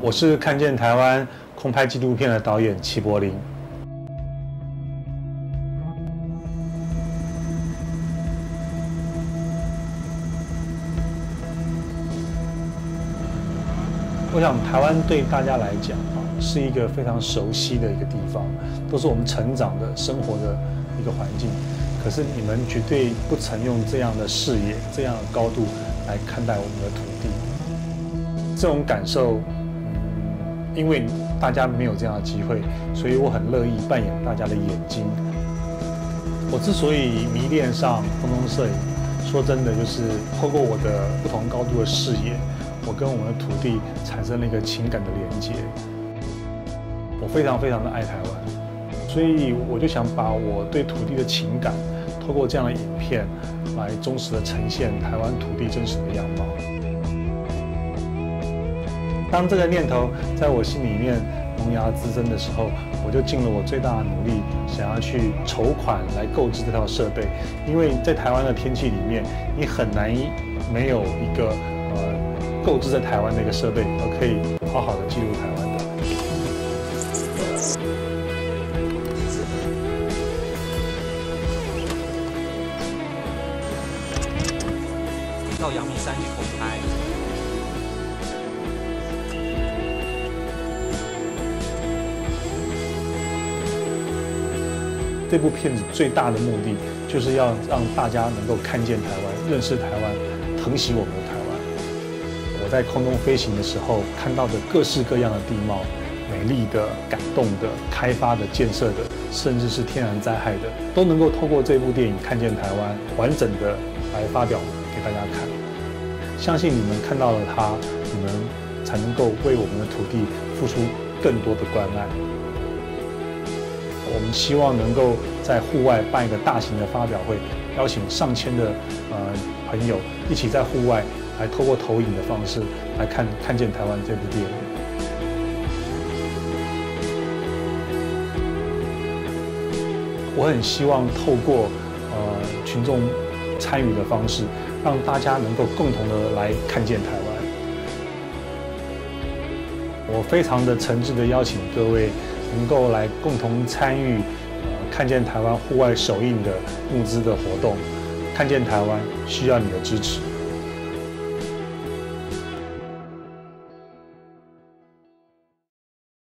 我是看见台湾空拍纪录片的导演齐柏林。我想台湾对大家来讲是一个非常熟悉的一个地方，都是我们成长的生活的一个环境。可是你们绝对不曾用这样的视野、这样的高度来看待我们的土地。这种感受，因为大家没有这样的机会，所以我很乐意扮演大家的眼睛。我之所以迷恋上空中摄影，说真的，就是透过我的不同高度的视野，我跟我们的土地产生了一个情感的连接。我非常非常的爱台湾，所以我就想把我对土地的情感，透过这样的影片，来忠实的呈现台湾土地真实的样貌。当这个念头在我心里面萌芽滋生的时候，我就尽了我最大的努力，想要去筹款来购置这套设备。因为在台湾的天气里面，你很难没有一个购置在台湾的一个设备，而可以好好的记录台湾的。 到阳明山去空拍。 这部片子最大的目的，就是要让大家能够看见台湾、认识台湾、疼惜我们的台湾。我在空中飞行的时候，看到的各式各样的地貌，美丽的、感动的、开发的、建设的，甚至是天然灾害的，都能够透过这部电影看见台湾，完整的来发表给大家看。相信你们看到了它，你们才能够为我们的土地付出更多的关爱。我们希望能够在户外办一个大型的发表会，邀请上千的朋友一起在户外来透过投影的方式来看见台湾这部电影。我很希望透过群众参与的方式，让大家能够共同的来看见台湾。我非常的诚挚的邀请各位能够来共同参与看见台湾户外首映的募资的活动。看见台湾需要你的支持。